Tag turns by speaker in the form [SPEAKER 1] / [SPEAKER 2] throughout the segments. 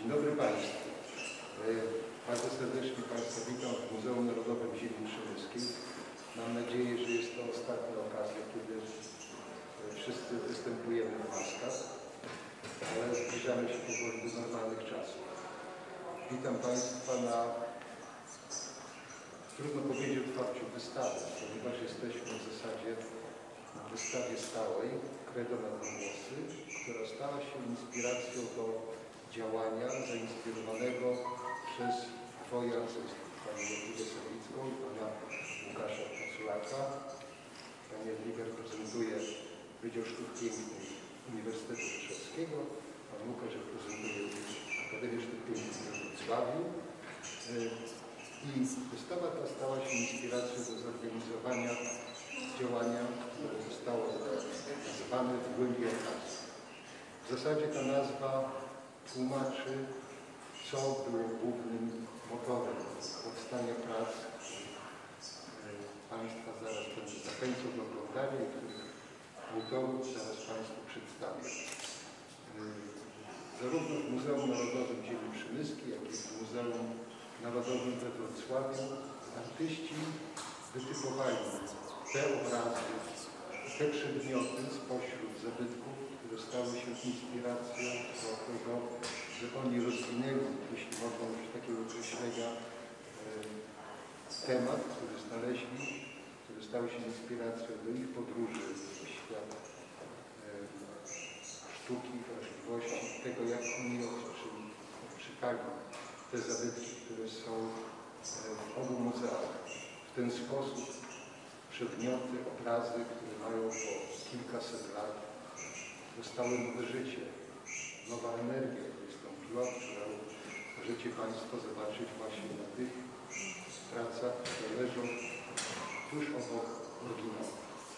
[SPEAKER 1] Dzień dobry Państwu. Bardzo serdecznie Państwa witam w Muzeum Narodowym Ziemi Przemyskiej. Mam nadzieję, że jest to ostatnia okazja, kiedy wszyscy występujemy w maskach, ale zbliżamy się powoli do normalnych czasów. Witam Państwa na, trudno powiedzieć, otwarciu wystawy, ponieważ jesteśmy w zasadzie na wystawie stałej Credo na Włosy, która stała się inspiracją do działania zainspirowanego przez dwoje artystów, panią Jadwigę Sawicką i pana Łukasza Paculaka. Pani Jadwiga reprezentuje Wydział Sztuk Pięknych Uniwersytetu Warszawskiego, pan Łukasz reprezentuje Akademię Sztuk Pięknych we Wrocławiu. I wystawa ta stała się inspiracją do zorganizowania działania, które zostało nazwane w głębi okazji. W zasadzie ta nazwa tłumaczy, co było głównym motorem powstania prac, Państwa zaraz będę zachęcał do oglądania i których autorów zaraz Państwu przedstawię. Zarówno w Muzeum Narodowym Ziemi Przemyskiej, jak i w Muzeum Narodowym we Wrocławiu artyści wytypowali te obrazy, te przedmioty spośród zabytków, które stały się inspiracją do tego, że oni rozwinęli, jeśli można użyć takiego określenia, temat, który znaleźli, który stał się inspiracją do ich podróży w świat sztuki, wrażliwości, tego, jak oni odczytali te zabytki, które są w obu muzeach. W ten sposób przedmioty, obrazy, które mają po kilkaset lat, dostały nowe życie, nowa energia wystąpiła, którą możecie Państwo zobaczyć właśnie na tych pracach, które leżą tuż obok oryginału.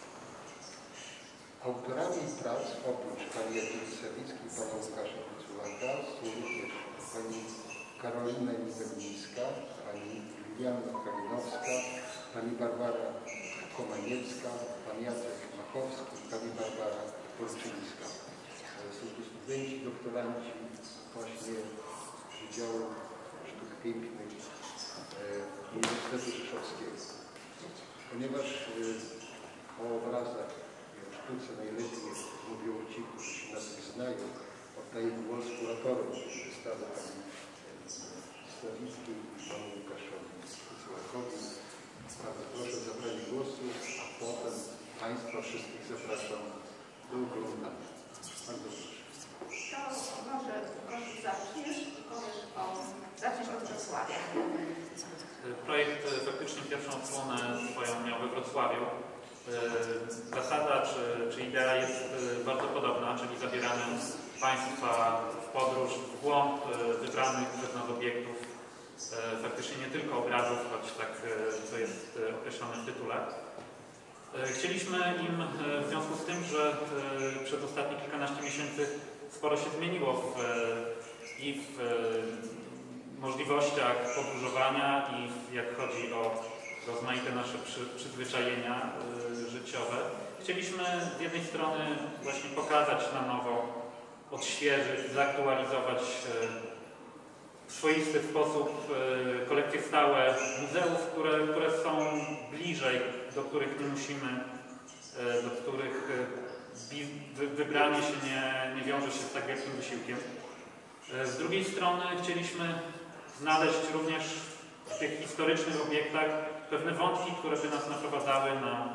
[SPEAKER 1] Autorami prac, oprócz pani Jadwigi Sawickiej i pana Łukasza Paculaka, są również pani Karolina Niewelińska, pani Julianna Kalinowska, pani Barbara Komaniecka, pan Jacek Machowski, pani Barbara Polczyńska. Są to studenci, doktoranci właśnie Wydziału Sztuk Pięknych Uniwersytetu Rzeszowskiego. Ponieważ o obrazach i o sztuce najlepiej mówią ci, którzy się na tym znają, oddaję głos kuratorom wystawy pani Sawickiej i panu Łukaszowi Paculakowi. Bardzo proszę o zabranie głosu, a potem Państwa wszystkich zapraszam do oglądania. Bardzo proszę.
[SPEAKER 2] To może Łukaszu zaczniesz i powiesz zaczniesz od Wrocławia.
[SPEAKER 3] Projekt faktycznie pierwszą odsłonę swoją miał we Wrocławiu. Zasada czy idea jest bardzo podobna, czyli zabieramy Państwa w podróż w głąb wybranych przez nas obiektów, faktycznie nie tylko obrazów, choć tak to jest określone w tytule. Chcieliśmy im w związku z tym, że przez ostatnie kilkanaście miesięcy sporo się zmieniło i w możliwościach podróżowania i jak chodzi o rozmaite nasze przyzwyczajenia życiowe. Chcieliśmy z jednej strony właśnie pokazać na nowo, odświeżyć, zaktualizować w swoisty sposób kolekcje stałe muzeów, które są bliżej, do których nie musimy, do których wybranie się nie wiąże się z tak wielkim wysiłkiem. Z drugiej strony chcieliśmy znaleźć również w tych historycznych obiektach pewne wątki, które by nas naprowadzały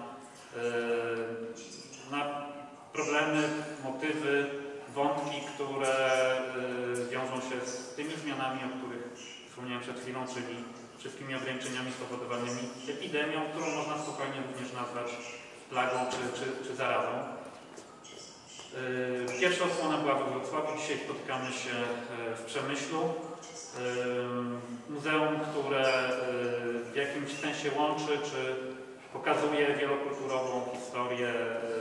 [SPEAKER 3] na problemy, motywy, wątki, które wiążą się z tymi zmianami, o których wspomniałem przed chwilą, czyli wszystkimi ograniczeniami spowodowanymi epidemią, którą można spokojnie również nazwać plagą czy zarazą. Pierwsza odsłona była we Wrocławiu, dzisiaj spotykamy się w Przemyślu. Muzeum, które w jakimś sensie łączy, czy pokazuje wielokulturową historię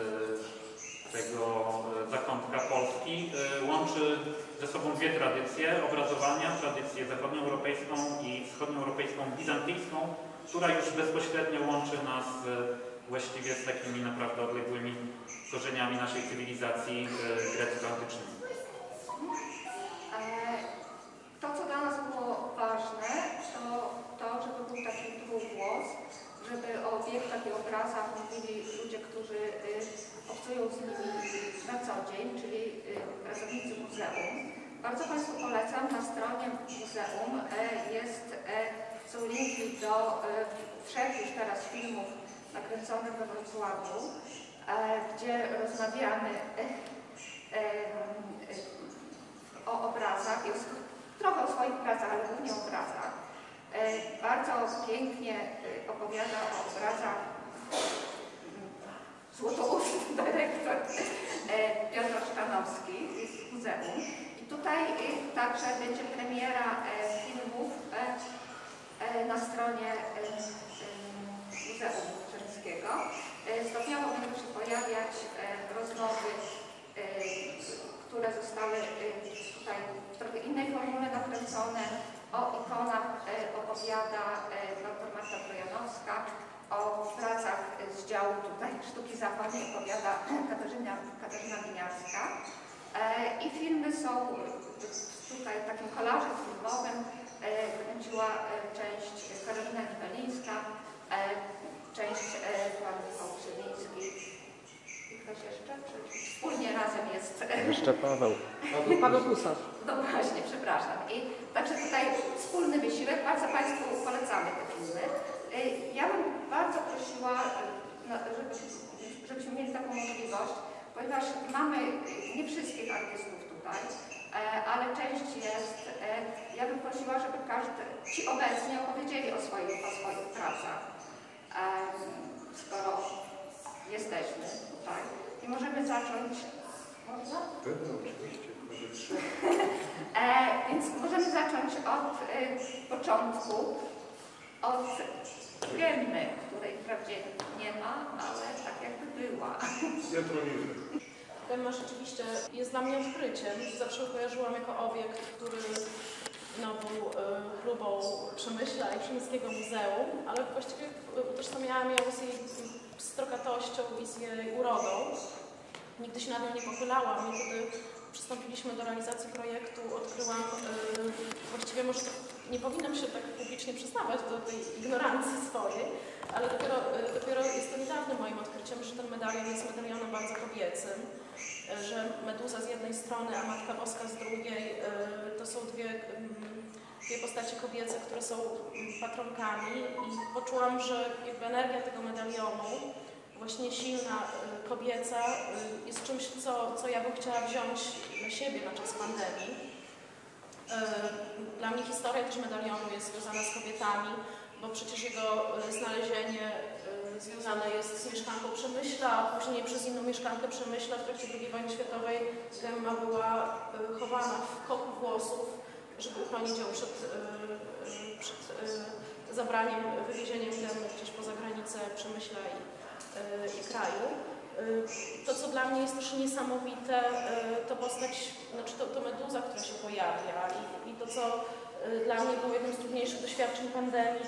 [SPEAKER 3] tego zakątka Polski. Łączy ze sobą dwie tradycje obrazowania, tradycję zachodnioeuropejską i wschodnioeuropejską bizantyjską, która już bezpośrednio łączy nas właściwie z takimi naprawdę odległymi korzeniami naszej cywilizacji grecko-antycznej.
[SPEAKER 2] dzień, czyli pracownicy muzeum. Bardzo Państwu polecam, na stronie muzeum są linki do 3 już teraz filmów nakręconych we Wrocławiu, gdzie rozmawiamy o obrazach, trochę o swoich pracach, ale głównie o obrazach. Bardzo pięknie opowiada o obrazach złotousty dyrektor Piotr Sztanowski z muzeum. I tutaj także będzie premiera filmów na stronie Muzeum Czerńskiego. Stopniowo będą się pojawiać rozmowy, które zostały tutaj w trochę innej formule nakręcone. O ikonach opowiada dr Marta Trojanowska, o pracach z działu tutaj sztuki zachodniej opowiada Katarzyna Winiarska. I filmy są tutaj w takim kolażem filmowym. Kręciła część Karolina Niewelińska, część pan Michał Krzywiński. I ktoś jeszcze? Wspólnie razem jest.
[SPEAKER 4] Jeszcze Paweł.
[SPEAKER 5] Paweł Husarz.
[SPEAKER 2] No właśnie, przepraszam. I także tutaj wspólny wysiłek. Bardzo Państwu polecamy te filmy. Ja bym bardzo prosiła, żebyśmy mieli taką możliwość, ponieważ mamy nie wszystkich artystów tutaj, ale część jest. Ja bym prosiła, żeby ci obecni opowiedzieli o swoich pracach, skoro jesteśmy tutaj. I możemy zacząć. Można?
[SPEAKER 1] Pewno, oczywiście.
[SPEAKER 2] Więc możemy zacząć od początku, od Gemmy, której wprawdzie nie ma, ale tak jakby była.
[SPEAKER 5] Gemma rzeczywiście jest dla mnie odkryciem. Zawsze ją kojarzyłam jako obiekt, który był chlubą Przemyśla i Przemyskiego Muzeum, ale właściwie utożsamiałam ją z jej pstrokatością i z jej urodą. Nigdy się nad nią nie pochylałam i kiedy przystąpiliśmy do realizacji projektu, odkryłam, właściwie może nie powinnam się tak publicznie przyznawać do tej ignorancji swojej, ale dopiero jest to niedawnym moim odkryciem, że ten medalion jest medalionem bardzo kobiecym, że Meduza z jednej strony, a Matka Boska z drugiej to są dwie postacie kobiece, które są patronkami i poczułam, że jakby energia tego medalionu, właśnie silna, kobieca, jest czymś, co ja bym chciała wziąć na siebie na czas pandemii. Dla mnie historia też medalionu jest związana z kobietami, bo przecież jego znalezienie związane jest z mieszkanką Przemyśla, a później przez inną mieszkankę Przemyśla w trakcie II wojny światowej Gemma była chowana w koku włosów, żeby uchronić ją przed zabraniem, wywiezieniem Gemmy gdzieś poza granicę Przemyśla i kraju. To, co dla mnie jest też niesamowite, to postać, to Meduza, która się pojawia i to, co dla mnie było jednym z trudniejszych doświadczeń pandemii,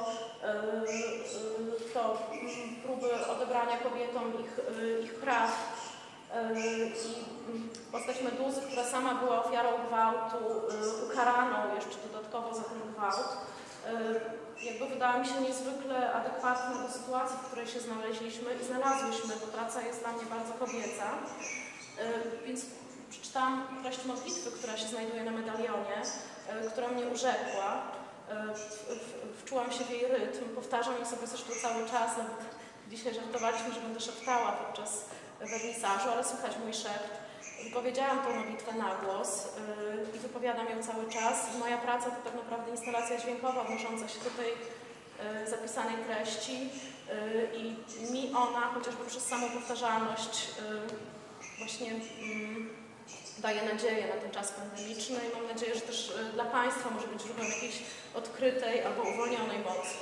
[SPEAKER 5] to próby odebrania kobietom ich praw i postać Meduzy, która sama była ofiarą gwałtu, ukaraną jeszcze dodatkowo za ten gwałt. Jakby wydała mi się niezwykle adekwatna do sytuacji, w której się znaleźliśmy i znalazłyśmy, bo praca jest dla mnie bardzo kobieca. Więc przeczytałam treść modlitwy, która się znajduje na medalionie, która mnie urzekła. Wczułam się w jej rytm, powtarzam ją sobie zresztą cały czas, nawet dzisiaj żartowaliśmy, że będę szeptała podczas wernisażu, ale słychać mój szept. Wypowiedziałam tę modlitwę na głos i wypowiadam ją cały czas. I moja praca to tak naprawdę instalacja dźwiękowa odnosząca się do tej zapisanej treści i mi ona, chociażby przez samą powtarzalność, właśnie daje nadzieję na ten czas pandemiczny i mam nadzieję, że też dla Państwa może być źródłem jakiejś odkrytej albo uwolnionej mocy.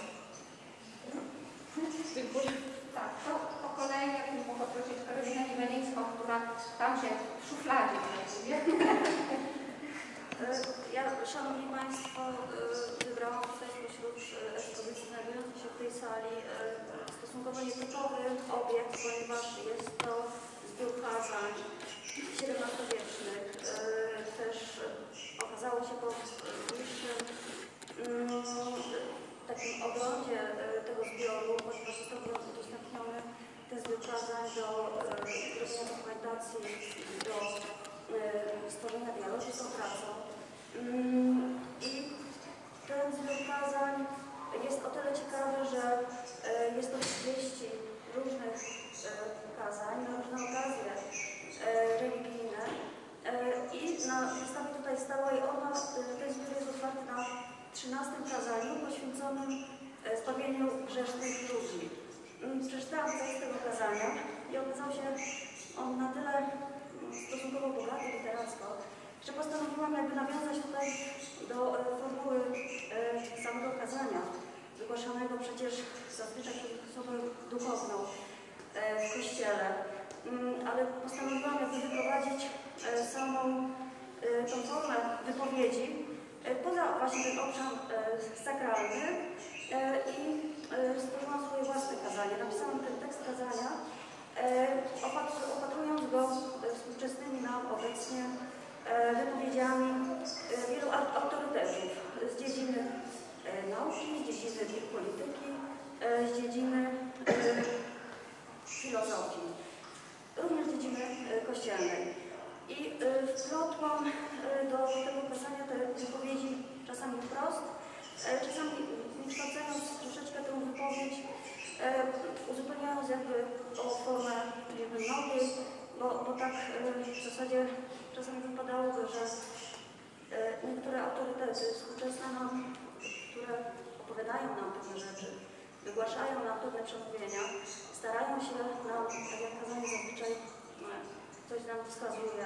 [SPEAKER 5] Dziękuję.
[SPEAKER 2] Tak, to po kolei jakbym mogła prosić Karolinę Niewelińską, która tam się w szufladzie znajduje.
[SPEAKER 6] Ja, Szanowni Państwo, wybrałam tutaj pośród ekspozycji znajdujących się w tej sali stosunkowo nietypowy obiekt, ponieważ jest to zbiór kazań XVII-wiecznych. Też okazało się po bliższym takim oglądzie tego zbioru, ponieważ został udostępniony ten zbiór kazań do zrobienia dokumentacji do nawiązania dialogu z tą pracą. I ten zbiór kazań jest o tyle ciekawy, że jest to 30 różnych kazań na różne okazje religijne i na wystawie tutaj stałej ten zbiór jest otwarty na 13 kazaniu poświęconym zbawieniu grzesznych ludzi. Przeczytałam tekst tego kazania i okazał się on na tyle stosunkowo bogaty literacko, że postanowiłam jakby nawiązać tutaj do formuły samego kazania, wygłaszanego przecież zazwyczaj przez osobę duchowną w Kościele, ale postanowiłam jakby wyprowadzić samą tą formę wypowiedzi poza właśnie ten obszar sakralny i stworzyłam swoje własne kazanie. Napisałam ten tekst kazania, opatrując go współczesnymi nam obecnie wypowiedziami wielu autorytetów z dziedziny nauki, z dziedziny polityki, z dziedziny filozofii, również z dziedziny kościelnej. I wplotłam do tego kazania te wypowiedzi czasami wprost, czasami kształcąc troszeczkę tę wypowiedź, uzupełniając jakby o formę liczby mnogiej, bo tak w zasadzie czasami wypadałoby, że niektóre autorytety współczesne nam, które opowiadają nam pewne rzeczy, wygłaszają nam pewne przemówienia, starają się nam, tak jak kazanie zazwyczaj coś nam wskazuje,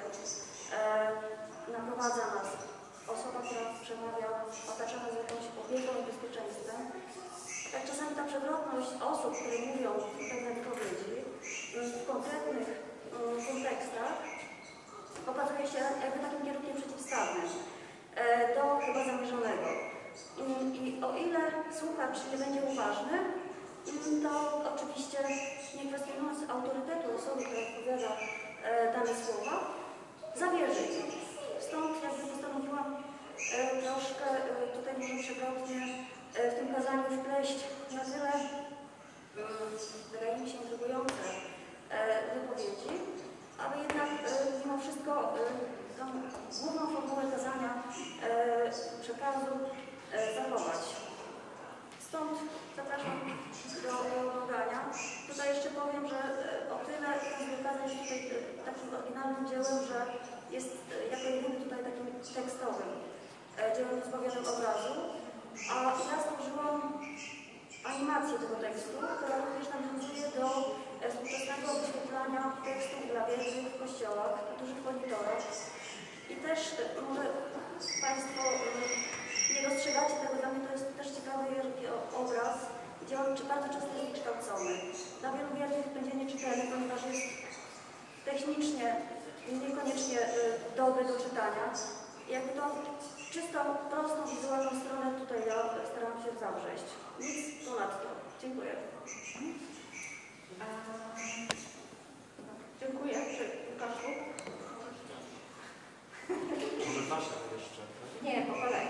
[SPEAKER 6] naprowadza nas. Osoba, która przemawia, otaczana jest jakąś opieką i bezpieczeństwem. Tak czasami ta przewrotność osób, które mówią pewne wypowiedzi w konkretnych kontekstach okazuje się jakby takim kierunkiem przeciwstawnym do chyba zamierzonego. I o ile słuchacz nie będzie uważny, to oczywiście nie kwestionując autorytetu osoby, która odpowiada dane słowa, zawierzy im. Stąd jakby postanowiłam troszkę tutaj może przewrotnie w tym kazaniu wpleść na tyle, wydaje mi się, intrygujące wypowiedzi, aby jednak mimo wszystko tą główną formułę kazania przekazu zachować. Stąd zapraszam do oglądania. Tutaj jeszcze powiem, że o tyle ten kazań jest tutaj takim oryginalnym dziełem, że jest jako jedyny tutaj takim tekstowym dziełem pozbawionym obrazu, a ja stworzyłam animację tego tekstu, która również nawiązuje do współczesnego wyświetlania tekstów dla wiernych w kościołach, na dużych monitorach. I też może Państwo nie dostrzegacie tego, dla mnie to jest też ciekawy obraz, gdzie on bardzo często jest kształcony. Dla wielu wiernych będzie nieczytelny, ponieważ jest technicznie niekoniecznie dobry do czytania. I jakby tą czystą, prostą, wizualną stronę tutaj ja staram się zawrzeć. Nic ponadto. Dziękuję.
[SPEAKER 2] Dziękuję. Łukaszu?
[SPEAKER 3] Może Basia jeszcze?
[SPEAKER 2] Nie, po kolei.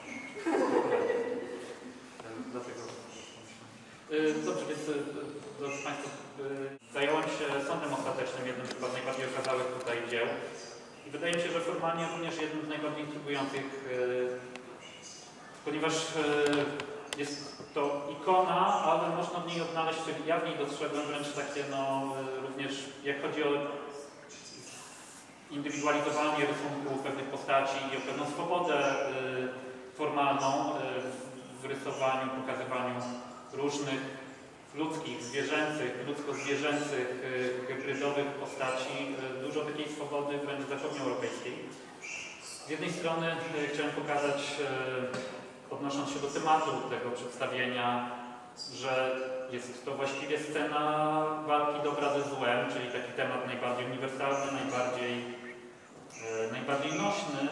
[SPEAKER 3] Dlatego. Dobrze, więc drodzy Państwo, zająłem się sądem ostatecznym, jednym z najbardziej okazałych tutaj dzieł. I wydaje mi się, że formalnie również jednym z najbardziej intrygujących, ponieważ jest to ikona, ale można w niej odnaleźć, ja w niej dostrzegłem wręcz takie, no również jak chodzi o indywidualizowanie rysunku pewnych postaci i o pewną swobodę formalną w rysowaniu, pokazywaniu różnych ludzkich, zwierzęcych, ludzko-zwierzęcych, hybrydowych postaci, dużo takiej swobody wręcz zachodnioeuropejskiej. Z jednej strony chciałem pokazać, odnosząc się do tematu tego przedstawienia, że jest to właściwie scena walki dobra ze złem, czyli taki temat najbardziej uniwersalny, najbardziej nośny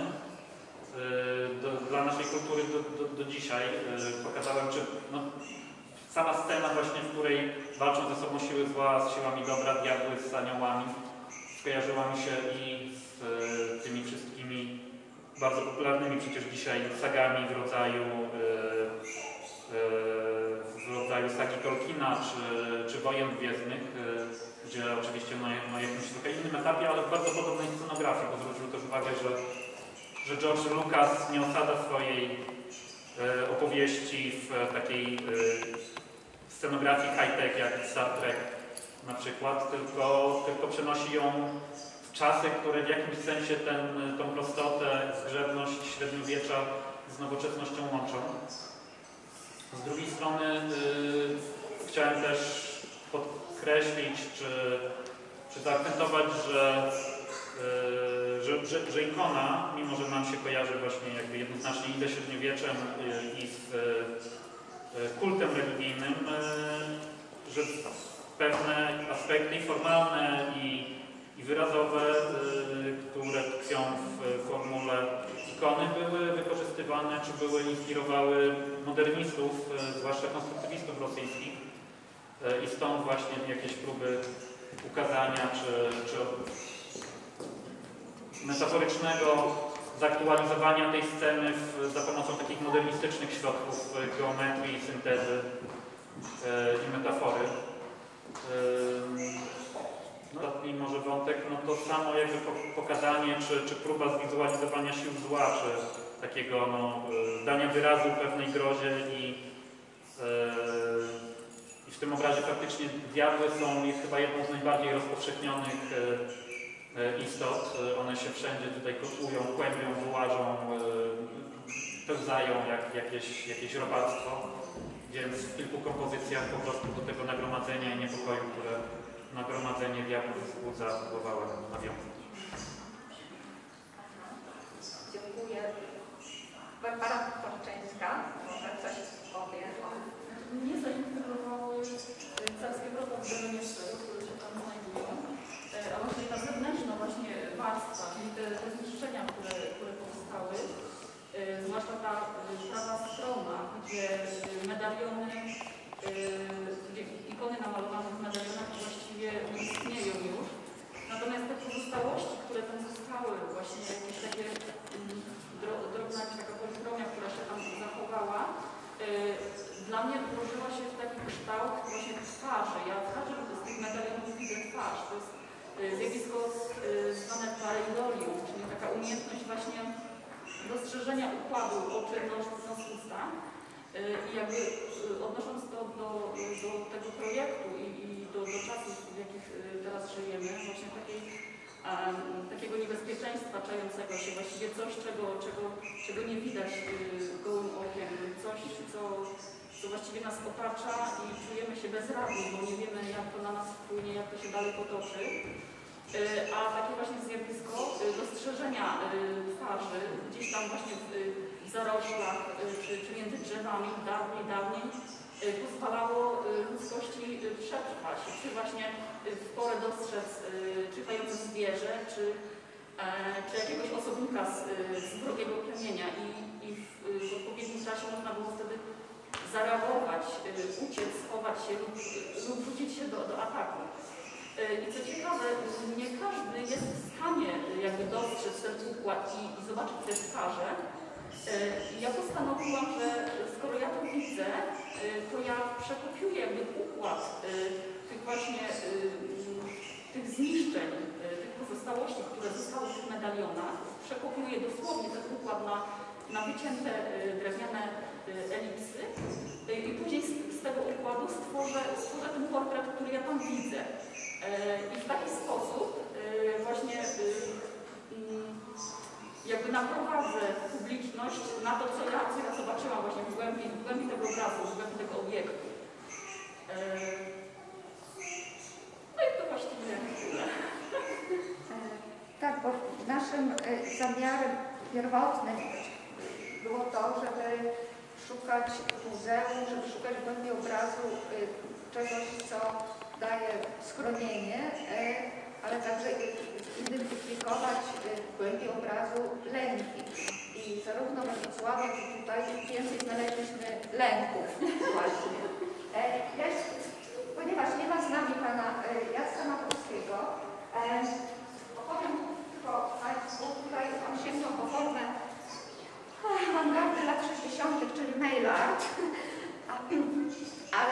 [SPEAKER 3] dla naszej kultury do dzisiaj. Pokazałem, że no, sama scena właśnie, w której walczą ze sobą siły zła z siłami dobra, diabły z aniołami, skojarzyła mi się i z tymi wszystkimi bardzo popularnymi przecież dzisiaj sagami w rodzaju w rodzaju sagi Tolkiena czy Wojen Gwiezdnych, gdzie oczywiście na jakimś trochę innym etapie, ale w bardzo podobnej scenografii, bo zwrócił też uwagę, że George Lucas nie osadza swojej opowieści w takiej scenografii high-tech jak Star Trek na przykład, tylko przenosi ją w czasy, które w jakimś sensie tą prostotę, zgrzebność średniowiecza z nowoczesnością łączą. Z drugiej strony chciałem też podkreślić czy zaakcentować, że ikona, mimo że nam się kojarzy właśnie jakby jednoznacznie i ze średniowieczem i z kultem religijnym, że pewne aspekty formalne i wyrazowe, które tkwią w formule ikony, były wykorzystywane czy inspirowały modernistów, zwłaszcza konstruktywistów rosyjskich, i stąd właśnie jakieś próby ukazania czy metaforycznego zaktualizowania tej sceny za pomocą takich modernistycznych środków geometrii, syntezy i metafory. Ostatni może wątek, no to samo jakby pokazanie czy próba zwizualizowania sił zła, czy takiego dania wyrazu pewnej grozie i w tym obrazie faktycznie diabły są chyba jedną z najbardziej rozpowszechnionych istot. One się wszędzie tutaj kotłują, kłębią, wyłażą, pełzają jak jakieś robactwo, więc w kilku kompozycjach po prostu do tego nagromadzenia i niepokoju, które nagromadzenie diabłów wzbudza, próbowałem nawiązać.
[SPEAKER 2] Dziękuję. Barbara Korczyńska, może coś powie o...
[SPEAKER 5] Mnie zainteresowały carskie protokół stylu, które się tam znajdują, a właśnie ta zewnętrzna właśnie warstwa, czyli te zniszczenia, które powstały, zwłaszcza ta prawa strona, gdzie medaliony, gdzie ikony namalowane w medalionach właściwie nie istnieją już. Natomiast te pozostałości, które tam zostały, właśnie jakieś takie drobna taka polichromia, która się tam zachowała, dla mnie włożyła się w taki kształt właśnie twarzy. Ja w każdym z tych medalionów widzę twarz. To jest zjawisko zwane pareidolium, czyli taka umiejętność właśnie dostrzeżenia układu oczy, nos, usta. I jakby odnosząc to do tego projektu i do czasów, w jakich teraz żyjemy, właśnie takiego niebezpieczeństwa czającego się, właściwie coś, czego nie widać gołym okiem, coś, co właściwie nas otacza i czujemy się bezradni, bo nie wiemy, jak to na nas wpłynie, jak to się dalej potoczy. A takie właśnie zjawisko dostrzeżenia twarzy gdzieś tam właśnie w zaroślach czy między drzewami dawniej pozwalało ludzkości przetrwać, czy właśnie w porę dostrzec czytające zwierzę, czy jakiegoś osobnika z wrogiego plemienia i w odpowiednim czasie można było wtedy zareagować, uciec, schować się lub rzucić się do ataku. I co ciekawe, nie każdy jest w stanie jakby dostrzec ten układ i zobaczyć te twarze. Ja postanowiłam, że skoro ja to widzę, to ja przekopiuję jakby układ tych właśnie tych zniszczeń, tych pozostałości, które zostały w tych medalionach. Przekopiuję dosłownie ten układ na wycięte drewniane elipsy i później z tego układu stworzę ten portret, który ja tam widzę. I w taki sposób właśnie jakby naprowadzę publiczność na to, co ja zobaczyłam właśnie w głębi tego obrazu, w głębi tego obiektu. No i to właściwie tyle.
[SPEAKER 2] Tak, bo naszym zamiarem pierwotnym było to, żeby szukać w muzeum, żeby szukać w głębi obrazu czegoś, co daje schronienie, ale także identyfikować w głębi obrazu lęki. I zarówno we Wrocławiu, jak i tutaj więcej znaleźliśmy lęków właśnie. Ponieważ nie ma z nami pana Jacka Makowskiego, opowiem tylko Państwu, tutaj on sięgnął po formę awangardy lat 60., czyli mail art, ale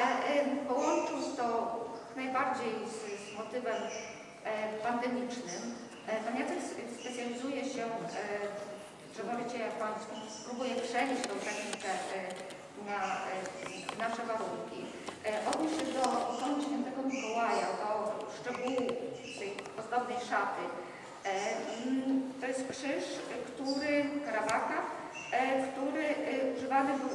[SPEAKER 2] pandemicznym. Pan Jacek specjalizuje się w drzeworycie japońskim, próbuje przenieść tą technikę na nasze warunki. Odnieść się do ikony Świętego Mikołaja, do szczegółu tej ozdobnej szaty. To jest krzyż, Karawaka, który używany był,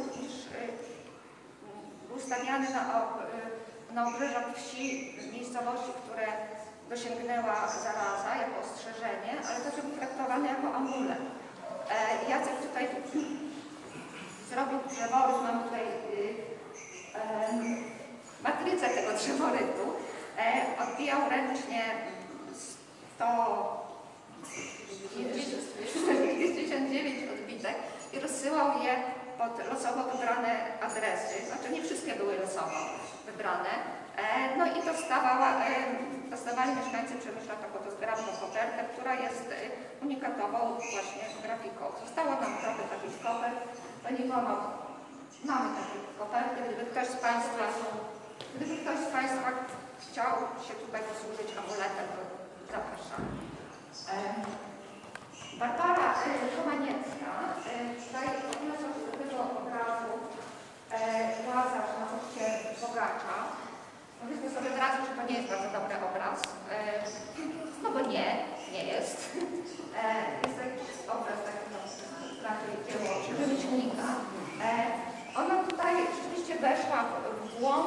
[SPEAKER 2] był stawiany na obrzeżach wsi, miejscowości, które dosięgnęła zaraza jako ostrzeżenie, ale także był traktowany jako amulet. Jacek tutaj zrobił drzeworyt, mam tutaj matrycę tego drzeworytu. Odbijał ręcznie 199 odbitek i rozsyłał je pod losowo wybrane adresy. Znaczy nie wszystkie były losowo wybrane. No i dostawali mieszkańcy Przemyśla taką zgrabną kopertę, która jest unikatową właśnie grafiką. Zostało nam trochę takich kopert, ponieważ mamy takie koperty. Gdyby ktoś z Państwa chciał się tutaj posłużyć amuletem, to zapraszam. Barbara Komaniecka tutaj odniosła się do tego obrazu Łazarz na uście bogacza. Powiedzmy sobie od razu, że to nie jest bardzo dobry obraz. No bo nie jest. Jest to jakiś obraz taki, raczej dzieło rzemieślnika. Ona tutaj rzeczywiście weszła w błąd.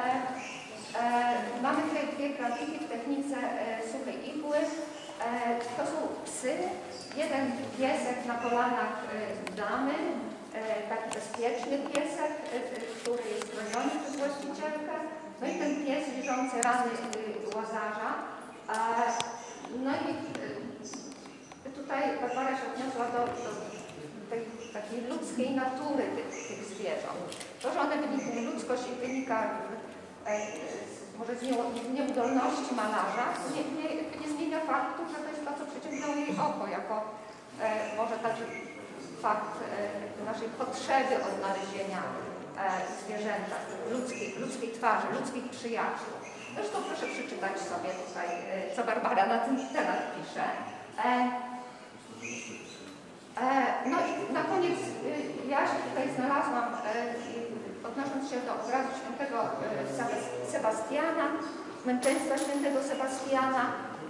[SPEAKER 2] Mamy tutaj dwie grafiki w technice suchej igły. To są psy. Jeden piesek na kolanach damy, taki bezpieczny piesek, który jest chroniony przez właścicielkę. No i ten pies liczący rany Łazarza. No i tutaj Barbara się odniosła do tej takiej ludzkiej natury tych zwierząt. To, że one ludzkość wynika może z nieudolności malarza, nie zmienia faktu, że to jest to, co przyciągnęło jej oko, jako może także fakt naszej potrzeby odnalezienia zwierzęta, ludzkiej twarzy, ludzkich przyjaciół. Zresztą proszę przeczytać sobie tutaj, co Barbara na ten temat pisze. No i na koniec ja się tutaj znalazłam, odnosząc się do obrazu świętego Sebastiana, męczeństwa świętego Sebastiana.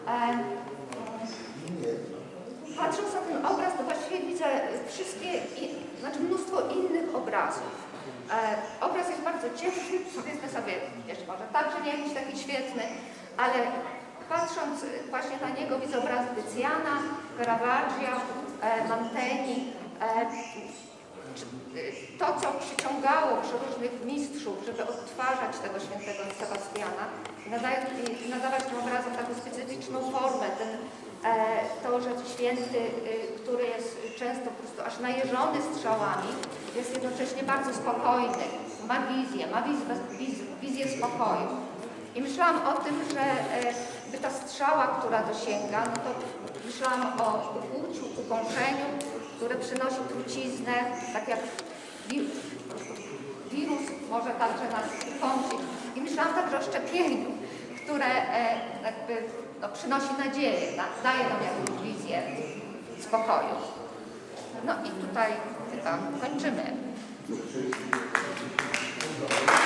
[SPEAKER 2] Patrząc na ten obraz, to właściwie widzę znaczy mnóstwo innych obrazów. Obraz jest bardzo ciężki, powiedzmy sobie, jeszcze może także nie jakiś taki świetny, ale patrząc właśnie na niego widzę obrazy Tycjana, Caravaggia, Mantegni. To, co przyciągało przeróżnych mistrzów, żeby odtwarzać tego świętego Sebastiana, nadawać tym obrazom taką specyficzną formę, to, że święty, który jest często po prostu aż najeżony strzałami, jest jednocześnie bardzo spokojny, ma wizję spokoju. I myślałam o tym, że by ta strzała, która dosięga, no to myślałam o ukłuciu, ukąszeniu, które przynosi truciznę, tak jak wirus może także nas ukąsić. I myślałam także o szczepieniu, które jakby przynosi nadzieję, daje nam jakąś wizję spokoju. No i tutaj kończymy.